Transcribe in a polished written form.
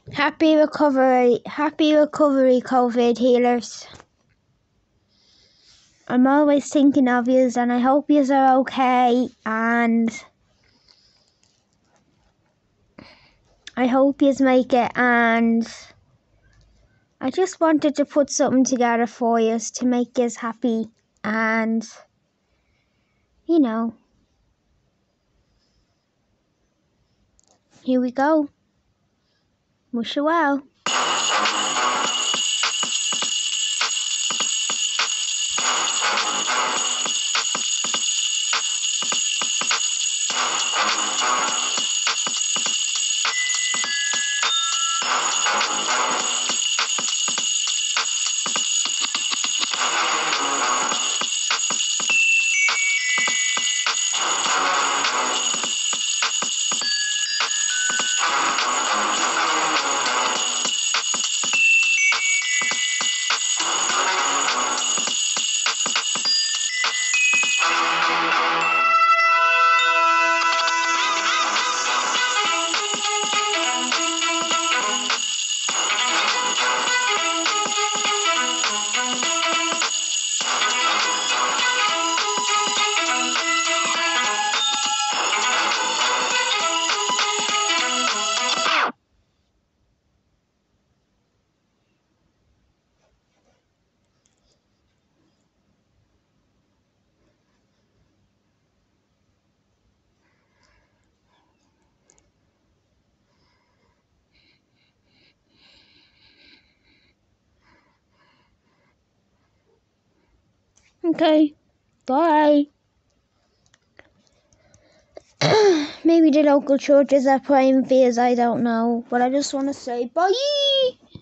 Happy recovery, COVID healers. I'm always thinking of yous, and I hope yous are okay, and I hope yous make it, and I just wanted to put something together for yous to make yous happy, and you know, here we go. Wish you well. Okay, bye. Maybe the local churches are praying for us, I don't know. But I just want to say bye.